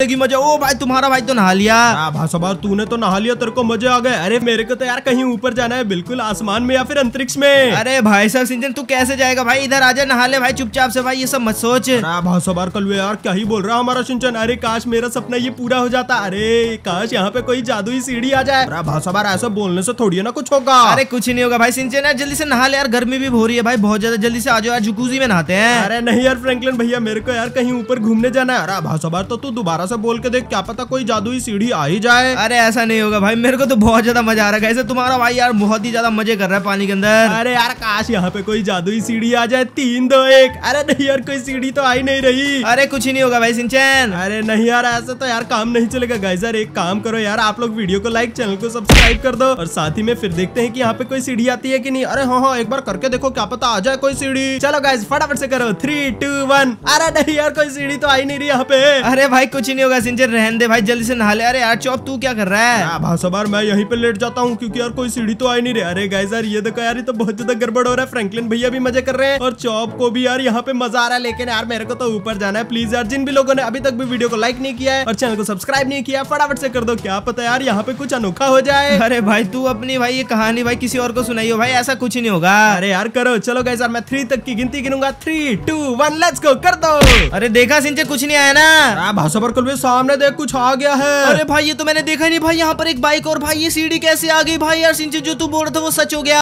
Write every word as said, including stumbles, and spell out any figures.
की मजा। ओ भाई तुम्हारा भाई तो नहा लिया। भाषाबार तूने तो नहा लिया, तेरे को मजे आ गए। अरे मेरे को तो यार कहीं ऊपर जाना है, बिल्कुल आसमान में या फिर अंतरिक्ष में। अरे भाई साहब सिंचन तू कैसे जाएगा भाई, इधर आजा नहा ले भाई चुपचाप से भाई, ये सब मत सोच। भाषाबार कलवे यार क्या ही बोल रहा हमारा सिंचन। अरे काश मेरा सपना ये पूरा हो जाता। अरे काश यहाँ पे कोई जादुई सीढ़ी आ जाए। भाषाबार ऐसा बोलने से थोड़ी ना कुछ होगा। अरे कुछ नहीं होगा भाई सिंचन यार, जल्दी से नहा ले यार, गर्मी भी हो रही है भाई बहुत ज्यादा, जल्दी से आ जाओ यार, जुकूजी में नहाते हैं। अरे नहीं यार फ्रैंकलिन भैया, मेरे को यार कहीं ऊपर घूमने जाना है। अरे भाषाबार तो तू दोबारा से बोल के देख, क्या पता कोई जादुई सीढ़ी आ ही जाए। अरे ऐसा नहीं होगा भाई, मेरे को तो बहुत ज्यादा मजा आ रहा है। ऐसे तुम्हारा भाई यार बहुत ही ज्यादा मजे कर रहा है पानी के अंदर। अरे यार काश यहाँ पे कोई जादुई सीढ़ी आ जाए। तीन दो एक। अरे नहीं यार कोई सीढ़ी तो आई नहीं रही। अरे कुछ ही नहीं होगा भाई सिंचन। अरे नहीं यार ऐसे तो यार काम नहीं चलेगा। गाइस यार एक काम करो यार, आप लोग वीडियो को लाइक, चैनल को सब्सक्राइब कर दो और साथ ही में फिर देखते हैं कि यहाँ पे कोई सीढ़ी आती है कि नहीं। अरे हाँ हाँ एक बार करके देखो, क्या पता आ जाए कोई सीढ़ी। चलो गाइस फटाफट से करो, थ्री टू वन। अरे नहीं यार कोई सीढ़ी तो आई नहीं रही यहाँ पे। अरे भाई कुछ नहीं होगा सिंचन, रहने दे भाई, जल्दी से नहा ले। अरे यार चौप तू क्या कर रहा है? भाषाबार मैं यहीं पे लेट जाता हूँ क्योंकि यार कोई सीढ़ी तो आई नहीं रही। अरे गाइस यार ये देखो यार, ये तो बहुत ज्यादा गड़बड़ हो रहा है। फ्रैंकलिन भैया भी मजे कर रहे हैं और चौप को भी यार यहाँ पे मजा आ रहा है, लेकिन यार मेरे को तो ऊपर जाना है। प्लीज यार जिन भी लोगों ने अभी तक भी वीडियो को लाइक नहीं किया है और चैनल को सब्सक्राइब नहीं किया, फटाफट से कर दो, क्या पता यार यहाँ पे कुछ अनोखा हो जाए। अरे भाई तू अपनी भाई ये कहानी भाई किसी और को सुनाइयो भाई, ऐसा कुछ नहीं होगा। अरे यार करो, चलो गाइस यार मैं थ्री तक की गिनती गिनूंगा, three two one let's go, कर दो। अरे देखा सिंचन कुछ नहीं आया ना? भाषाबार कल सामने देख कुछ आ गया है। अरे भाई ये तो मैंने देखा नहीं भाई, यहाँ पर एक बाइक और भाई ये सीढ़ी कैसे आ गई भाई? यार सिंचन जो तू बोल रहा था वो सच हो गया।